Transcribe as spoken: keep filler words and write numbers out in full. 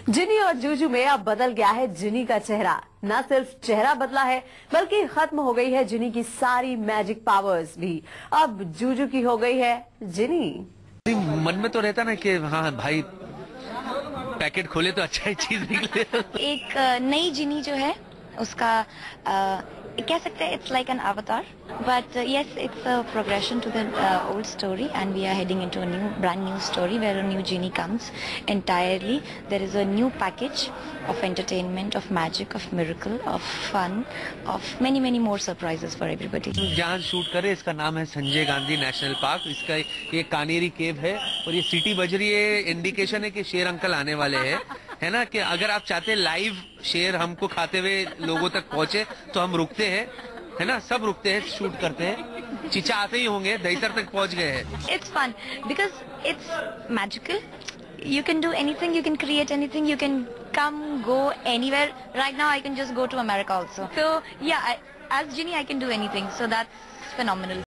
जिनी और जूजू में अब बदल गया है जिनी का चेहरा। न सिर्फ चेहरा बदला है बल्कि खत्म हो गई है जिनी की सारी मैजिक पावर्स भी। अब जूजू की हो गई है जिनी। मन में तो रहता ना कि हाँ भाई पैकेट खोले तो अच्छा ही चीज निकले। एक नई जिनी जो है उसका आ, कह सकते हैं it's like an avatar, but yes it's a progression to the old story and we are heading into a new brand new story where a new genie comes entirely. There is a new package of entertainment, of magic, of miracle, of fun, of many many more surprises for everybody. जहाँ shoot करे इसका नाम है Sanjay Gandhi national park. इसका ये कानेरी केव है और ये सिटी बज रही है, इंडिकेशन है कि शेर अंकल आने वाले हैं, है ना। कि अगर आप चाहते हैं लाइव शेर हमको खाते हुए लोगों तक पहुंचे तो हम रुकते हैं, है ना, सब रुकते हैं, शूट करते हैं। चीचा आते ही होंगे, दहीसर तक पहुंच गए हैं। It's fun because it's magical. You can do anything, you can create anything, you can come, go anywhere. Right now I can just go to America also. So yeah, I, as Ginny I can do anything. So that's phenomenal.